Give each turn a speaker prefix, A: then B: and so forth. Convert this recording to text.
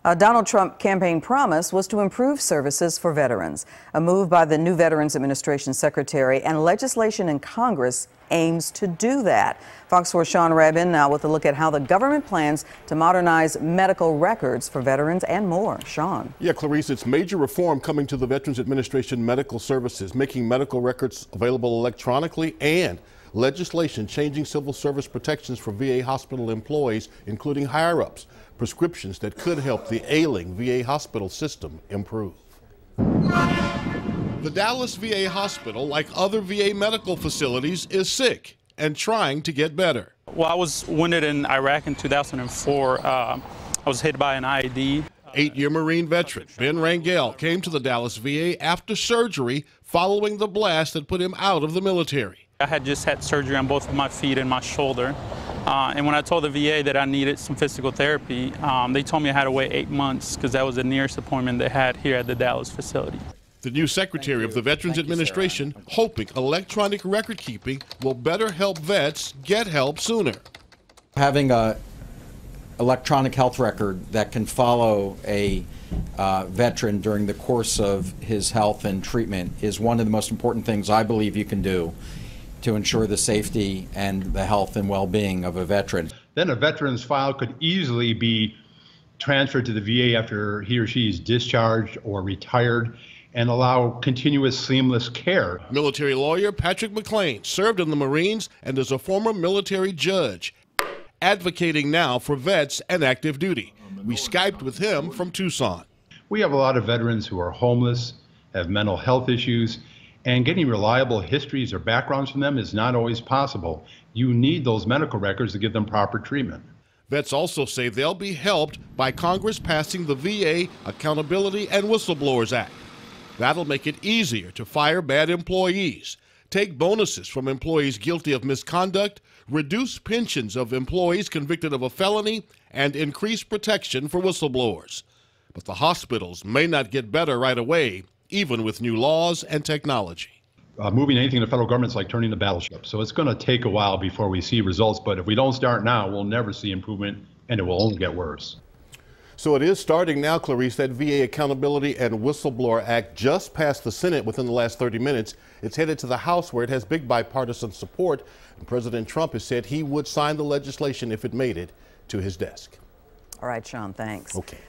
A: A Donald Trump campaign promise was to improve services for veterans. A move by the new Veterans Administration Secretary, and legislation in Congress aims to do that. Fox 4's Sean Rabin now with a look at how the government plans to modernize medical records for veterans and more. Sean.
B: Yeah, Clarice, it's major reform coming to the Veterans Administration medical services, making medical records available electronically, and legislation changing civil service protections for VA hospital employees, including higher-ups, prescriptions that could help the ailing VA hospital system improve. The Dallas VA hospital, like other VA medical facilities, is sick and trying to get better.
C: Well, I was wounded in Iraq in 2004. I was hit by an IED.
B: 8-year Marine veteran Ben Rangel came to the Dallas VA after surgery following the blast that put him out of the military.
C: I had just had surgery on both of my feet and my shoulder. And when I told the VA that I needed some physical therapy, they told me I had to wait 8 months because that was the nearest appointment they had here at the Dallas facility.
B: The new Secretary of the Veterans Administration hoping electronic record keeping will better help vets get help sooner.
D: Having a electronic health record that can follow a veteran during the course of his health and treatment is one of the most important things I believe you can do to ensure the safety and the health and well-being of a veteran.
E: Then a veteran's file could easily be transferred to the VA after he or she is discharged or retired and allow continuous, seamless care.
B: Military lawyer Patrick McLean served in the Marines and is a former military judge, advocating now for vets and active duty. We Skyped with him from Tucson.
E: We have a lot of veterans who are homeless, have mental health issues, and getting reliable histories or backgrounds from them is not always possible. You need those medical records to give them proper treatment.
B: Vets also say they'll be helped by Congress passing the VA Accountability and Whistleblowers Act. That'll make it easier to fire bad employees, take bonuses from employees guilty of misconduct, reduce pensions of employees convicted of a felony, and increase protection for whistleblowers. But the hospitals may not get better right away, even with new laws and technology.
E: Moving anything to the federal government is like turning the battleship. So it's going to take a while before we see results, but if we don't start now, we'll never see improvement, and it will only get worse.
B: So it is starting now, Clarice. That VA Accountability and Whistleblower Act just passed the Senate within the last 30 minutes. It's headed to the House, where it has big bipartisan support, and President Trump has said he would sign the legislation if it made it to his desk.
A: All right, Sean, thanks.
B: Okay.